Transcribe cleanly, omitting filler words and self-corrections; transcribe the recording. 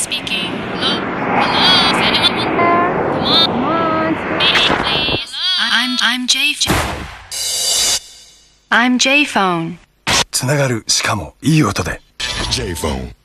speaking. Hello? Hello? Is anyone? Come on. Come on. Please. I'm J. I'm J-Phone. つながる、しかもいい音で。 J-Phone